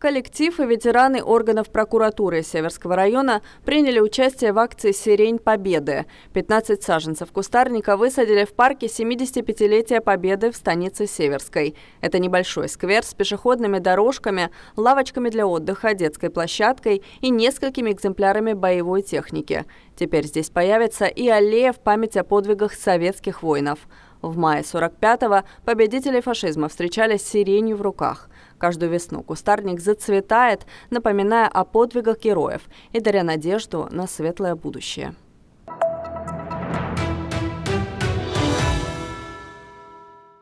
Коллектив и ветераны органов прокуратуры Северского района приняли участие в акции «Сирень Победы». 15 саженцев кустарника высадили в парке 75-летия Победы в станице Северской. Это небольшой сквер с пешеходными дорожками, лавочками для отдыха, детской площадкой и несколькими экземплярами боевой техники. Теперь здесь появится и аллея в память о подвигах советских воинов. В мае 45-го победители фашизма встречались с сиренью в руках. Каждую весну кустарник зацветает, напоминая о подвигах героев и даря надежду на светлое будущее.